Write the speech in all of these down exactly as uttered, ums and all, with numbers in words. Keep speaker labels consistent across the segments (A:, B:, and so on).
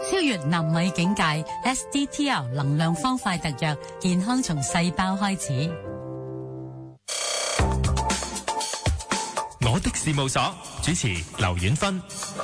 A: 超越納米境界 ，S D T L 能量方塊特約，健康從細胞開始。
B: 我的事務所主持劉婉芬。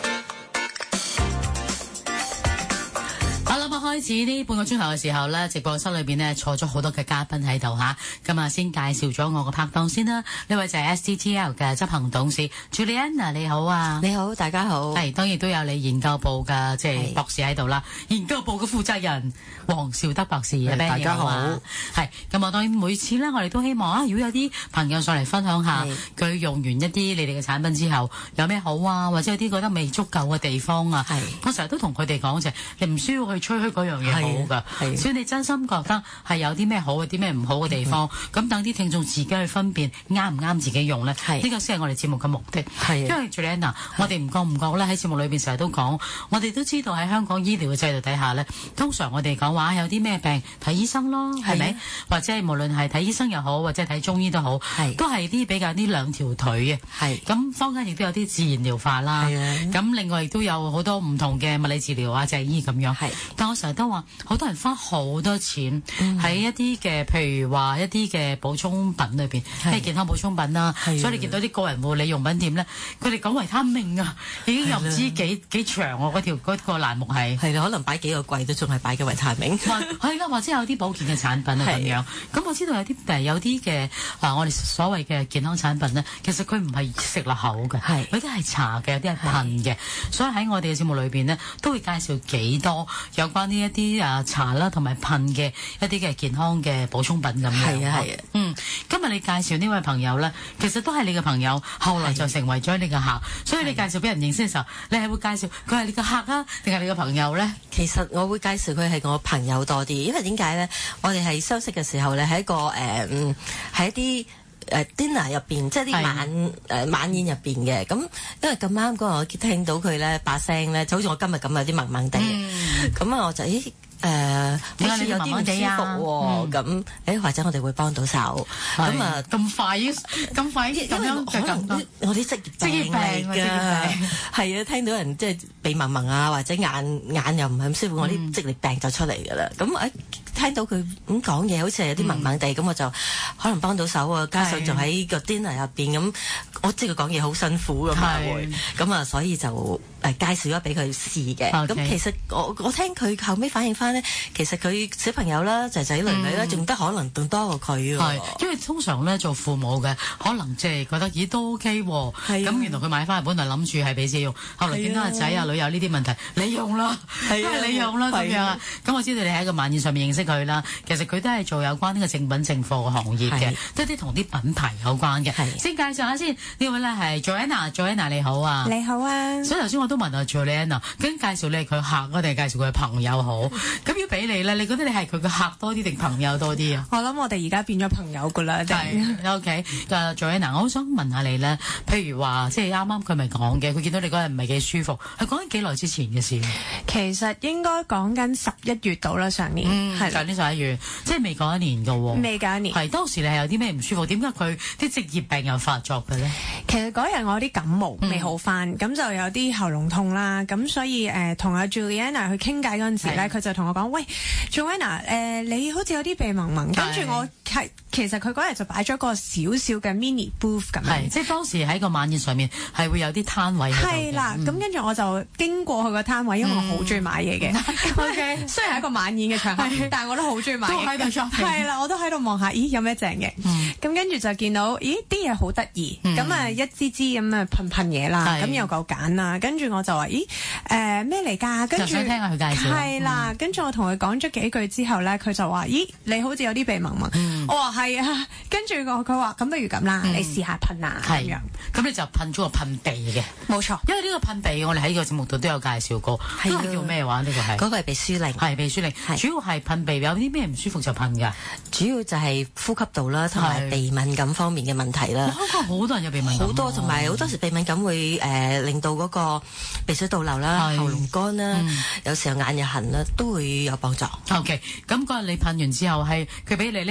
A: 開始呢半個鐘頭嘅時候呢，直播室裏邊呢坐咗好多嘅嘉賓喺度吓，咁啊先介紹咗我個拍檔先啦。呢位就係 S D T L 嘅執行董事 Juliana， 你好啊。
C: 你好，大家好。
A: 係，當然都有你研究部嘅即係博士喺度啦。研究部嘅負責人黃紹德博士，
C: 大家好。
A: 係，咁啊當然每次呢，我哋都希望啊，如果有啲朋友上嚟分享下佢用完一啲你哋嘅產品之後有咩好啊，或者有啲覺得未足夠嘅地方啊，我成日都同佢哋講就係你唔需要去吹噓嗰樣嘢好噶，所以你真心覺得係有啲咩好嘅，啲咩唔好嘅地方，咁等啲聽眾自己去分辨啱唔啱自己用咧。呢個先係我哋節目嘅目的。因為 Juliana，我哋唔覺唔覺咧喺節目裏邊成日都講，我哋都知道喺香港醫療嘅制度底下咧，通常我哋講話有啲咩病睇醫生咯，係咪？或者係無論係睇醫生又好，或者睇中醫都好，都係啲比較呢兩條腿嘅。係咁，坊間亦都有啲自然療法啦。咁另外亦都有好多唔同嘅物理治療啊、脊醫咁樣。係，但我成日都話。好多人花好多錢喺一啲嘅，譬如話一啲嘅補充品裏邊，即係健康補充品啦。所以你見到啲個人護理用品店咧，佢哋講維他命啊，已經又唔知幾幾長喎，嗰條嗰個欄目係。係啦，可能擺幾個櫃都仲係擺緊維他命。係啦，或者有啲保健嘅產品啊咁樣。咁我知道有啲誒有啲嘅啊，我哋所謂嘅健康產品咧，其實佢唔係食落口嘅，有啲係搽嘅，有啲係噴嘅。所以喺我哋嘅節目裏邊呢，都會介紹幾多有關呢一啲。啲啊茶啦，同埋噴嘅一啲嘅健康嘅補充品咁樣。係啊係啊，嗯，今日你介紹呢位朋友咧，其實都係你嘅朋友，後來就成為咗你嘅客，所以你介紹俾人認識嘅時候，你係會介紹佢係你嘅客啊，定係你嘅朋友咧？
C: 其實我會介紹佢係我朋友多啲，因為點解咧？我哋係相識嘅時候咧，喺一個誒，喺、呃、一啲。誒 dinner 入邊，即係啲晚誒、呃、晚宴入邊嘅，咁因為咁啱嗰日我聽到佢咧把聲咧，就好似我今日咁有啲萌萌地，咁啊、嗯、我就咦誒好似有啲唔舒服喎，咁誒或者我哋會幫到手，咁啊咁快咁快咁樣可能我啲職業病嚟㗎，係啊，聽到人即係鼻濛濛啊，或者眼眼又唔係咁舒服，嗯、我啲職業病就出嚟㗎啦，咁誒。聽到佢咁講嘢，好似係有啲萌萌地，咁、嗯、我就可能幫到手啊！加上仲喺個 dinner 入邊，咁我知佢講嘢好辛苦咁啊會，咁啊所以就誒介紹咗俾佢試嘅。咁、okay. 其實我我聽佢後尾反映翻咧，其實佢小朋友啦、仔仔女女啦，仲、嗯、得可能仲多過佢喎。因為通常咧做父母嘅，可能即係覺得咦都 OK 喎。咁原來佢買翻嚟本來諗住係俾自己用，後來見到阿仔啊女有呢啲問題，你用啦，都係你用啦咁樣啊。咁我知道你喺個晚宴上面認識佢啦，其實佢都係做有關呢個正品正貨嘅行業嘅，都啲同啲品牌有關嘅。先介紹下先，呢位咧係 Joanna，Joanna 你好啊，
D: 你好啊。
A: 所以頭先我都問阿 Joanna，究竟介紹你係佢客，我定係介紹佢係朋友好？咁要俾你咧，你覺得你係佢嘅客多啲定朋友多啲啊？
D: 我諗我哋而家變咗朋友噶啦。
A: 係 OK，誒 Joanna，我好想問下你咧，譬如話即係啱啱佢咪講嘅，佢見到你嗰日唔係幾舒服，係講緊幾耐之前嘅事？
D: 其實應該講緊十一月到啦，上年係。
A: 上年十一月，即係未過一年㗎喎。
D: 未過一年。係
A: 當時你係有啲咩唔舒服？點解佢啲職業病又發作嘅咧？
D: 其實嗰日我有啲感冒未好翻，咁、嗯、就有啲喉嚨痛啦。咁所以誒，同、呃、阿 Juliana 去傾偈嗰陣時咧，佢就同我講：喂 ，Joanna，誒、呃，你好似有啲鼻濛濛。跟住我係其實佢嗰日就擺咗個少少嘅 mini booth 咁樣。即係當時喺個晚宴上面係會有啲攤位喺度。係啦，咁跟住我就經過佢個攤位，因為我好中意買嘢嘅。O K， 雖然係一個晚宴嘅場合，但係我都好中意買嘢。都喺度 shopping。係啦，我都喺度望下，咦有咩正嘅？咁跟住就見到，咦啲嘢好得意，咁、嗯、啊一支支咁啊噴噴嘢啦，咁又夠揀啦。跟住我就話，咦誒咩嚟㗎？跟住就想聽下佢介紹。係啦，跟、嗯、住我同佢講咗幾句之後咧，佢就話，咦你好似有啲鼻濛濛。嗯、我話係啊，跟住我佢話咁不如咁啦、嗯，你試下噴啊咁樣。咁你就噴咗個噴鼻嘅。冇錯。因為呢個噴鼻我哋喺呢個節目度都有介紹過。係啊。叫咩話？呢、呢個係。嗰、嗰個係鼻舒靈。係鼻舒靈。主要係噴鼻，有啲咩唔舒服就噴㗎。
C: 主要就係呼吸道啦，同埋鼻敏感方面嘅問題啦。香港
A: 好多人有鼻敏感。好多，
C: 同埋好多時鼻敏感會誒、呃、令到嗰個鼻水倒流啦、喉嚨乾啦、嗯，有時候眼又痕啦，都會有幫助。
A: OK， 咁嗰日你噴完之後係佢俾你，你行過嚟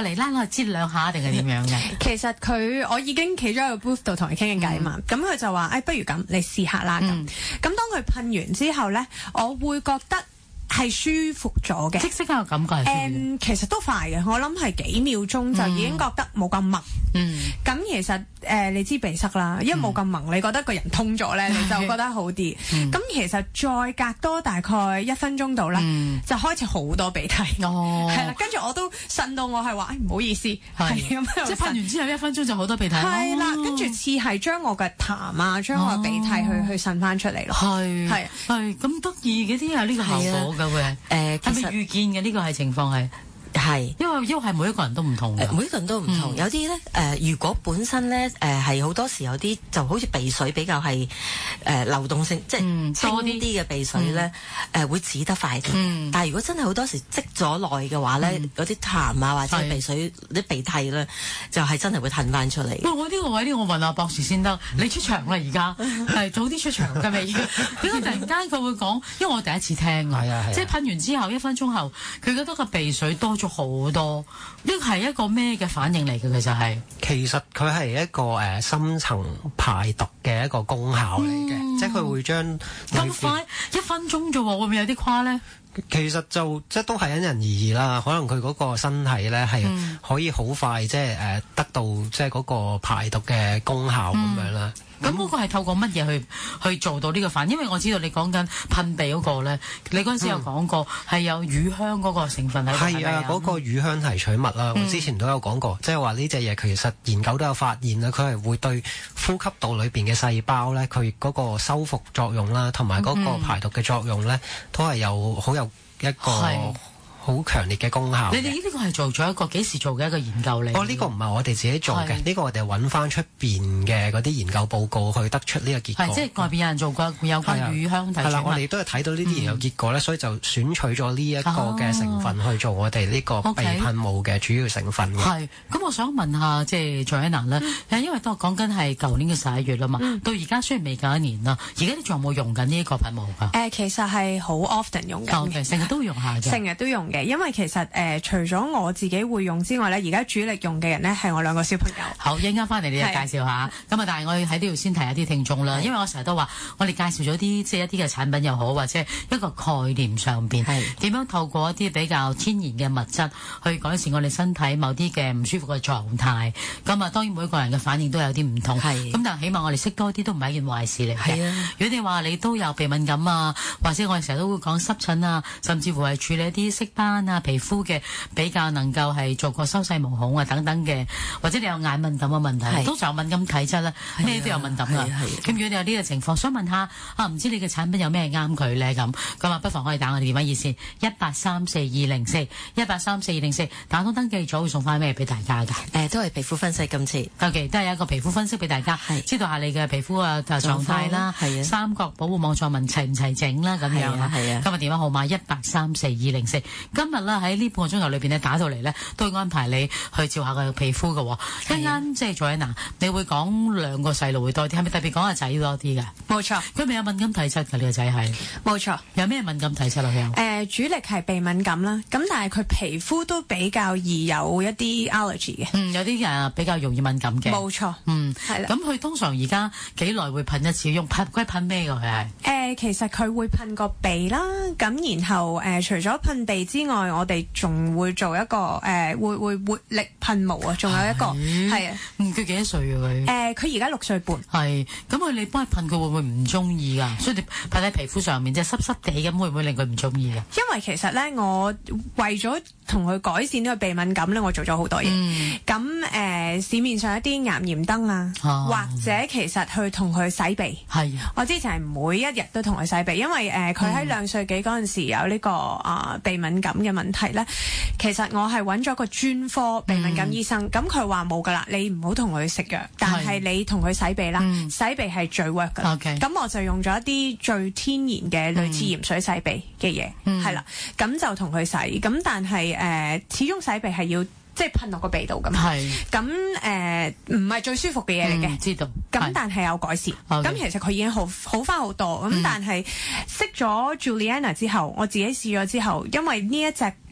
A: 嚟啦，我嚟擠兩下定係點樣嘅？
D: 其實佢我已經企咗喺個 booth 度同佢傾緊偈嘛，咁佢、嗯、就話：誒、哎，不如咁，你試下啦咁。咁、嗯、當佢噴完之後咧，我會覺得係舒服咗嘅，
A: 即即刻個感覺係舒服。誒、
D: 嗯，其實都快嘅，我諗係幾秒鐘就已經覺得冇咁密。嗯，咁其實誒、呃，你知鼻塞啦，因為冇咁蒙，你覺得個人通咗咧，你就覺得好啲。咁、嗯、其實再隔多大概一分鐘度咧，嗯、就開始好多鼻涕。哦，係啦，跟住我都呻到我係話，誒、哎、唔好意思，係咁樣。即係噴完之後一分鐘就好多鼻涕。係啦，跟住似係將我嘅痰啊，將我嘅鼻涕去、哦、去滲翻出嚟咯。係係
A: 係咁得意嘅啲有呢個效果㗎會。誒，係咪預見嘅呢個係情況係？係，因為因為係每一個人都唔同嘅、呃，每一個人都唔同。嗯、有啲咧誒，如果本身咧誒係好多時有啲就好似鼻水比較係誒、呃、流動性，即係清啲嘅鼻水咧誒、嗯呃、會止得快啲。嗯、但係如果真係好多時積咗耐嘅話咧，嗰啲痰啊或者鼻水啲是鼻涕咧，就係、是、真係會褪翻出嚟。喂，我呢個位呢，我問阿博士先得，你出場啦而家，係早啲出場㗎未？點解突然間佢會講？因為我第一次聽啊，即係噴完之後一分鐘後，佢覺得個鼻水多咗好多，呢個係一個咩嘅反應嚟嘅？其實係，其實佢係一個誒、呃、深層排毒嘅一個功效嚟嘅，嗯、即係佢會將咁快一分鐘啫喎，會唔會有啲誇咧？其實就即係都係因人而異啦，可能佢嗰個身體咧係可以好快、嗯、即係誒、呃、得到即係嗰個排毒嘅功效咁、嗯、樣啦。咁嗰個係透過乜嘢去去做到呢個反應？因為我知道你講緊噴鼻嗰個咧，你嗰陣時有講過係、嗯、有乳香嗰個成分喺度。係啊，嗰、嗰個乳香提取物啦，嗯、我之前都有講過，即係話呢隻嘢其實研究都有發現啦，佢係會對呼吸道裏邊嘅細胞咧，佢嗰個修復作用啦，同埋嗰個排毒嘅作用咧，都係有好有一個好強烈嘅功效。你哋呢個係做咗一個幾時做嘅一個研究嚟？哦，呢、呢個唔係我哋自己做嘅，呢是個我哋揾翻出邊嘅嗰啲研究報告去得出呢個結果。係即係外邊有人做過有關乳香提取物。係啦，我哋都係睇到呢啲研究結果咧，嗯、所以就選取咗呢一個嘅成分去做我哋呢個鼻噴霧嘅主要成分嘅。係，咁我想問下即係 Joanna 咧，嗯、因為當我講緊係舊年嘅十一月啦嘛，嗯、到而家雖然未夠一年啦，而家你仲有冇用緊呢一個噴霧㗎？誒、呃，其實係好 often 用緊嘅，成日、okay, 都用下嘅，成日都用嘅。因為其實誒、呃，除咗我自己會用之外咧，而家主力用嘅人咧係我兩個小朋友。好，一陣間翻嚟你就介紹下。咁啊是，但係我喺呢度先提下啲聽眾啦，是因為我成日都話，我哋介紹咗啲即係一啲嘅產品又好，或者一個概念上邊係點樣透過一啲比較天然嘅物質去改善我哋身體某啲嘅唔舒服嘅狀態。咁啊，當然每個人嘅反應都有啲唔同。係是。咁但係起碼我哋識多啲都唔係一件壞事嚟嘅。係啊。如果你話你都有鼻敏感啊，或者我哋成日都會講濕疹啊，甚至乎係處理一啲色斑啊、皮膚嘅比較能夠係做過修細毛孔啊等等嘅，或者你有眼敏感嘅問題，都就有敏感體質啦，咩都有敏感噶。咁如果你有呢個情況，想問下啊，唔知你嘅產品有咩啱佢咧？咁咁啊，不妨可以打我哋電話熱線一八三四二零四一八三四二零四，打通登記咗會送翻咩俾大家噶？誒，都係皮膚分析今次，OK，都係一個皮膚分析俾大家，知道下你嘅皮膚啊狀態啦，三角保護網狀紋齊唔齊整啦，咁樣啦。係啊，今日電話號碼一八三四二零四，今日啦喺呢半個鐘頭裏邊咧打到嚟咧，都會安排你去照下個皮膚嘅。一間即係Joanna，你會講兩個細路會多啲，係咪特別講阿仔多啲嘅？冇錯，佢咪有敏感體質嘅呢個仔係？冇錯，有咩敏感體質啊？佢誒主力係鼻敏感啦，咁但係佢皮膚都比較易有一啲 allergy 嘅。嗯，有啲人比較容易敏感嘅。冇錯，嗯係啦。咁佢通常而家幾耐會噴一次？用噴佢噴咩㗎？佢係誒其實佢會噴個鼻啦，咁然後誒、呃、除咗噴鼻之外，我哋仲會做一個誒、呃、會會活力噴霧啊，仲有一個係啊。嗯，佢幾多歲啊佢？誒佢而家六歲半。係，咁佢你幫佢噴，佢會唔會唔中意噶？所以你噴喺皮膚上面即係濕濕地咁，會唔會令佢唔中意噶？因為其實咧，我為咗同佢改善呢個鼻敏感咧，我做咗好多嘢。咁誒、嗯呃、市面上一啲岩鹽燈啊，啊或者其實去同佢洗鼻。係的，我之前係每一日都同佢洗鼻，因為誒佢喺兩歲幾嗰陣時有呢、這個啊、呃、鼻敏感嘅問題咧。其實我係揾咗個專科鼻敏感醫生，咁佢話冇噶啦，你唔好同佢食藥，但係你同佢洗鼻啦，嗯、洗鼻係最 work 噶。咁 Okay. 我就用咗一啲最天然嘅類似鹽水洗鼻嘅嘢，係啦、嗯，咁就同佢洗。咁但係誒、呃，始終洗鼻係要即係噴落個鼻度咁。係咁誒，唔係、呃、最舒服嘅嘢嚟嘅。知道。咁但係有改善。咁 Okay. 其實佢已經好好翻好多。咁、嗯、但係識咗 Juliana 之後，我自己試咗之後，因為呢一隻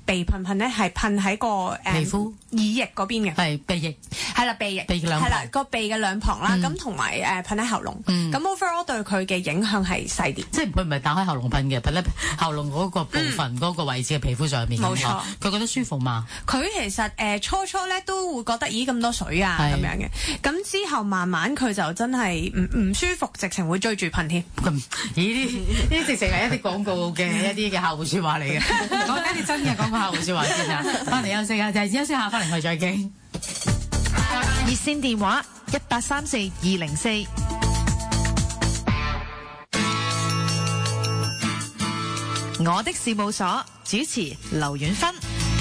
D: 鼻噴噴咧係噴喺個誒
A: 皮膚
D: 耳翼嗰邊嘅，
A: 係鼻翼，
D: 係啦鼻翼，
A: 鼻嘅兩旁
D: 係啦個鼻嘅兩旁啦，咁同埋誒噴喺喉嚨，咁 overall 對佢嘅影響係細啲，
A: 即係佢唔係打開喉嚨噴嘅，噴喺喉嚨嗰個部分嗰個位置嘅皮膚上面。
D: 冇錯，
A: 佢覺得舒服嘛？
D: 佢其實誒初初咧都會覺得咦咁多水啊咁樣嘅，咁之後慢慢佢就真係唔唔舒服，直情會追住噴添。
A: 咁咦？呢呢直情係一啲廣告嘅一啲嘅客戶説話嚟嘅。講緊啲真嘅廣告客戶説話先啊！翻嚟休息啊，就係休息下，翻嚟我哋再傾。
E: 熱線電話一八三四二零四。我的事務所主持劉婉芬。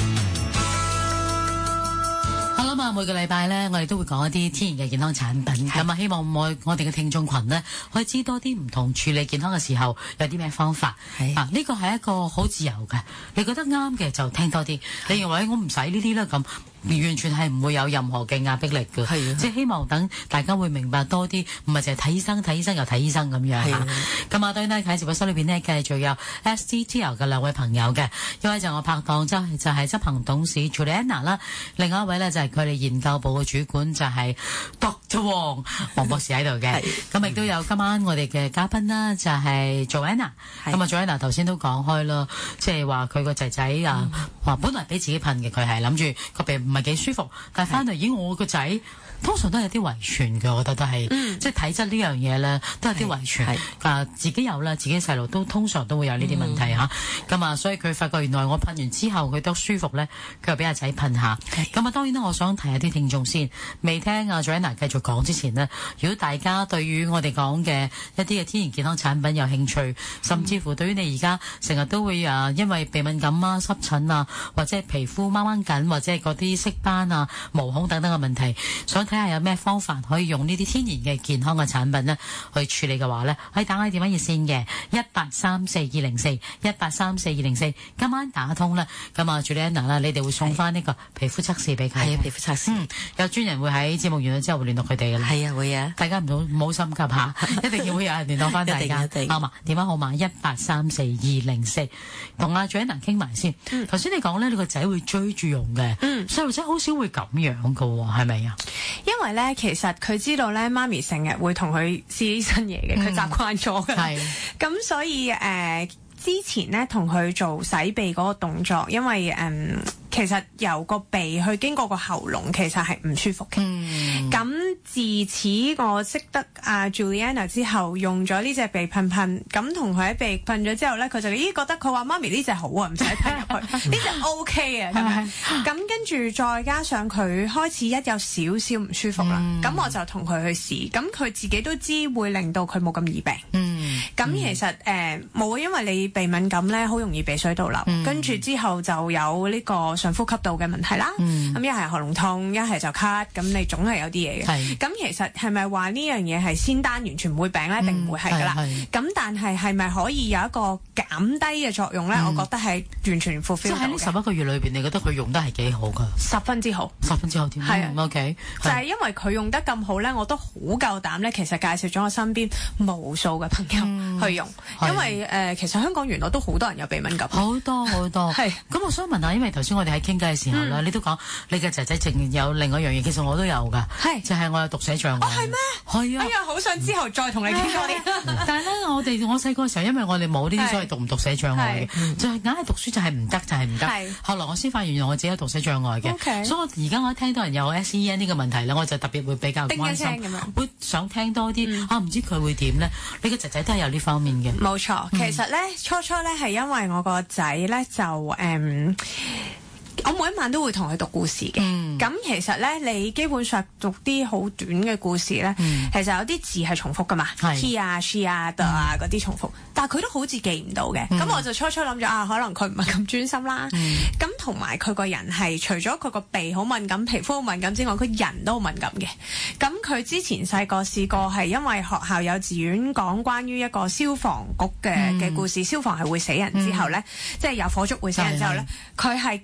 A: 好啦嘛，每個禮拜咧，我哋都會講一啲天然嘅健康產品，咁啊，希望我我哋嘅聽眾群呢，可以知多啲唔同處理健康嘅時候有啲咩方法。啊，呢個係一個好自由嘅，你覺得啱嘅就聽多啲，你認為我唔使呢啲啦咁。完全係唔會有任何嘅壓迫力嘅，即係希望等大家會明白多啲，唔係淨係睇醫生、睇醫生又睇醫生咁樣嚇。咁啊，當然咧喺直播室裏邊呢，繼續有 S D T L 嘅兩位朋友嘅，一位就係我拍檔，就係就係執行董事 Juliana 啦，另外一位呢，就係佢哋研究部嘅主管，就係 Doctor Wong 黃博士喺度嘅。咁亦都有今晚我哋嘅嘉賓啦，就係 Joanna。咁啊，Joanna 頭先都講開啦，即係話佢個仔仔啊，話本來俾自己噴嘅，佢係諗住個鼻唔係幾舒服，但係翻嚟，咦，我個仔通常都有啲遺傳嘅，我覺得都係，嗯、即係體質呢樣嘢咧，都有啲遺傳。啊，自己有啦，自己細路都通常都會有呢啲問題嚇。咁、嗯、啊，所以佢發覺原來我噴完之後佢都舒服咧，佢又俾阿仔噴下。咁啊，當然啦，我想提下啲聽眾先，未聽阿 Joanna 繼續講之前呢，如果大家對於我哋講嘅一啲嘅天然健康產品有興趣，甚至乎對於你而家成日都會啊，因為鼻敏感啊、濕疹啊，或者係皮膚掹掹緊，或者係嗰啲色斑啊、毛孔等等嘅問題，想睇下有咩方法可以用呢啲天然嘅健康嘅產品呢去處理嘅話呢，可以打開電話熱線嘅一八三四二零四一八三四二零四，今晚打通啦。咁啊 Juliana 啦，你哋會送翻呢個皮膚測試俾佢。
C: 係啊，皮膚測試。
A: 嗯，有專人會喺節目完咗之後會聯絡佢哋嘅啦。係
C: 啊，會啊。大
A: 家唔好唔好心急嚇，一定要會有人聯絡翻大家。啱嘛？電話號碼一八三四二零四，同阿 Joanna 傾埋先。頭先你講咧，你個仔會追住用嘅。嗯，細路仔好少會咁樣嘅喎，係咪啊？
D: 因為咧，其實佢知道咧，媽咪成日會同佢試啲新嘢嘅，佢、嗯、習慣咗嘅。係，咁所以誒、呃，之前咧同佢做洗鼻嗰個動作，因為誒、嗯，其實由個鼻去經過個喉嚨，其實係唔舒服嘅。咁、嗯、自此我識得阿 Juliana 之後，用咗呢隻鼻噴噴，咁同佢喺鼻噴咗之後咧，佢就咦覺得佢話媽咪呢隻好啊，唔使噴入去，呢隻 OK 啊咁樣。咁跟住再加上佢開始一有少少唔舒服啦，咁、嗯、我就同佢去試，咁佢自己都知會令到佢冇咁易病。嗯，咁其實誒冇、呃，因為你鼻敏感咧，好容易鼻水倒流，嗯、跟住之後就有呢個上呼吸道嘅問題啦。咁一係喉嚨痛，一係就咳，咁你總係有啲嘢嘅。咁其實係咪話呢樣嘢係仙丹完全唔會病咧？定、嗯、唔會係㗎啦？咁但係係咪可以有一個減低嘅作用咧、嗯？我覺得係完全 fulfill 到嘅。即係喺呢十一個月裏邊，你覺得佢用得係幾好㗎？十分之好，十分之好添。係啊、嗯、，OK。就係、是、因為佢用得咁好咧，我都好夠膽咧。其實介紹咗我身邊無數嘅朋友去用，嗯、因為誒、呃、其實香港原來都好多人有鼻敏感，好多好多。係。咁我想問下，因為頭先我哋喺傾偈嘅時候咧、嗯，你都講你嘅仔仔淨有另外一樣嘢，其實我都有㗎，係就係、是、我有讀寫障礙。哦，係咩？係啊。哎呀，好想之後再同你傾多啲。但係咧，我哋我細個嘅時候，因為我哋冇呢啲所謂讀唔讀寫障礙嘅，就係硬係讀書就係唔得，就係唔得。係。後來我先發現原來我自己有讀寫障礙嘅，okay. 所以我而家我一聽到人有 S E N 呢個問題咧，我就特別會比較關心，會想聽多啲、嗯。啊，唔知佢會點咧？你個仔仔都係有呢方面嘅。冇錯，其實咧、嗯、初初咧係因為我個仔咧就誒。嗯我每一晚都會同佢讀故事嘅，咁、嗯、其實咧，你基本上讀啲好短嘅故事咧、嗯，其實有啲字係重複噶嘛 ，he 啊、she 啊、the 啊嗰啲重複，但係佢都好似記唔到嘅，咁、嗯、我就初初諗咗啊，可能佢唔係咁專心啦，咁同埋佢個人係除咗佢個鼻好敏感、皮膚好敏感之外，佢人都好敏感嘅。咁佢之前細個試過係因為學校幼稚園講關於一個消防局嘅嘅故事，嗯、消防係會死人之後咧、嗯，即係有火燭會死人之後咧，佢係驚到。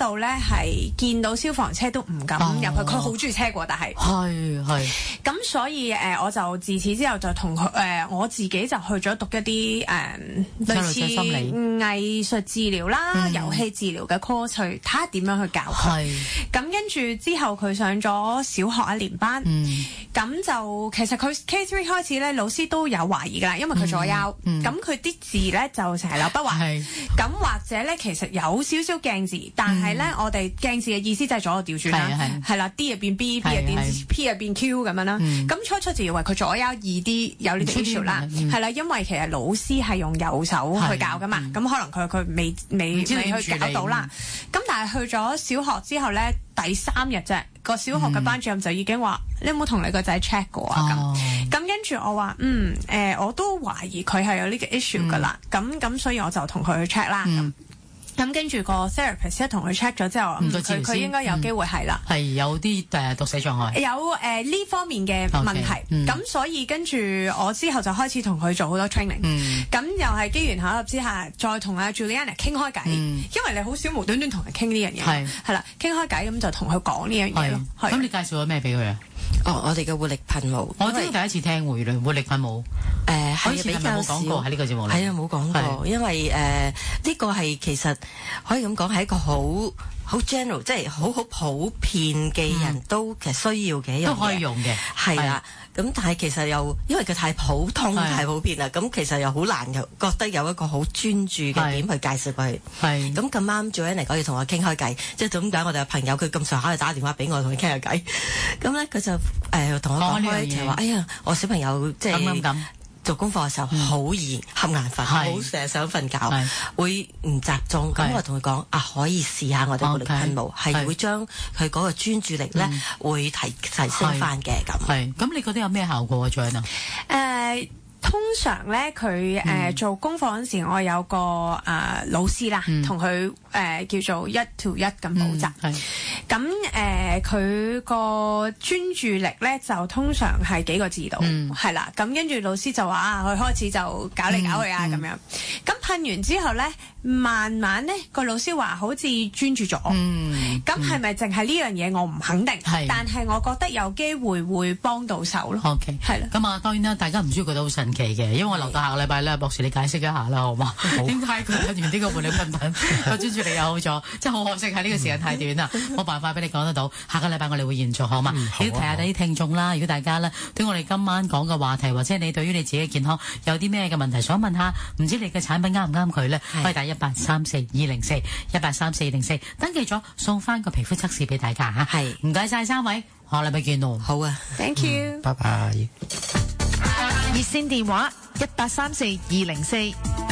D: 到咧係見到消防車都唔敢入去，佢好中意車過，但係
A: 係係
D: 咁，所以誒、呃、我就自此之後就同佢誒我自己就去咗讀一啲誒、呃、類似藝術治療啦、遊、嗯、戲治療嘅 course 去睇下點樣去教佢。咁跟住之後佢上咗小學一年班，咁、嗯、就其實佢 K 三開始咧，老師都有懷疑㗎啦，因為佢左優，咁佢啲字咧就成日扭筆畫，咁或者咧其實有少少鏡字，但係咧、嗯、我哋鏡字嘅意思就係左右調轉啦，係啦 D 入邊 B，B 入邊 P 入邊 Q 咁樣啦。咁、嗯、初初就以為佢左優易啲，有呢啲 issue 啦，係啦，因為其實老師係用右手去教噶嘛，咁、嗯、可能佢佢未未未去搞到啦。咁但係去咗小學之後咧，第三日啫，個小學嘅班主任就已經話、嗯：你有冇同你個仔 check 過啊？咁、哦、咁跟住我話：嗯，誒、呃，我都懷疑佢係有呢個 issue 噶啦。咁、嗯、咁，所以我就同佢去 check 啦。嗯咁跟住個 therapist 一同佢 check 咗之後，佢佢應該有機會係啦，係、嗯、有啲誒讀寫障礙，有誒呢、呃、方面嘅問題。咁、okay, 嗯、所以跟住我之後就開始同佢做好多 training。咁、嗯、又係機緣巧合之下，再同阿 Juliana 傾開偈、嗯，因為你好少無端端同人傾呢樣嘢，係係啦，傾開偈咁就同佢講呢樣嘢咯。咁你介紹咗咩俾佢啊？哦，我哋嘅活力噴霧，我真係第一次聽活力活力噴霧。誒係比較少，喺呢個節目裏，係啊冇講過，因為誒呢、呃這個係其實可以咁講係一個好好 general， 即係好好普遍嘅人都其實需要嘅一樣嘢，都可以用嘅，係啦。咁但係其實又因為佢太普通太普遍啦，咁其實又好難又覺得有一個好專注嘅點去介紹佢。係咁咁啱Joanna嚟講要同我傾開偈，即係點解我哋嘅朋友佢咁上下就打電話俾我同佢傾下偈，咁咧佢就誒同、呃、我講開就話：哎呀，我小朋友即係咁。做功課嘅時候好易瞌眼瞓，好成日想瞓覺，會唔集中。咁我同佢講啊，可以試下我哋活力噴霧，係、okay, 會將佢嗰個專注力咧、嗯、會提提升翻嘅咁。係咁，你覺得有咩效果啊 Joanna？誒。通常咧，佢誒、呃、做功課嗰時，我有個誒、呃、老師啦，同佢誒叫做一 to 一咁補習。咁誒佢個專注力咧就通常係幾個字度，係、嗯、啦。咁跟住老師就話啊，佢開始就搞嚟搞去啊咁、嗯、樣。咁噴完之後咧，慢慢咧個老師話好似專注咗。咁係咪淨係呢樣嘢？我唔肯定。但係我覺得有機會會幫到手咯。OK， 係啦。咁啊，當然啦，大家唔需要覺得好神奇嘅，因為我留到下個禮拜咧，博士你解釋一下啦，好嘛？點解佢噴完呢個活力噴噴個專注力又好咗？即係好可惜喺呢個時間太短啦，冇、嗯、辦法俾你講得到。下個禮拜我哋會延續，好嘛？你要提下啲聽眾啦。如果大家咧對我哋今晚講嘅話題，或者你對於你自己嘅健康有啲咩嘅問題想問下，唔知你嘅產品啱唔啱佢咧，可以打一八三四二零四一八三四二零四登記咗，送翻個皮膚測試俾大家嚇。係，唔該晒三位，下禮拜見咯。好啊 ，Thank you，拜拜。熱線電話一八三四二零四。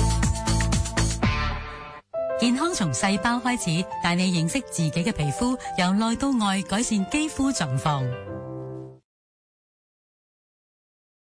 D: 健康從細胞開始，帶你認識自己嘅皮膚，由內到外改善肌膚狀況。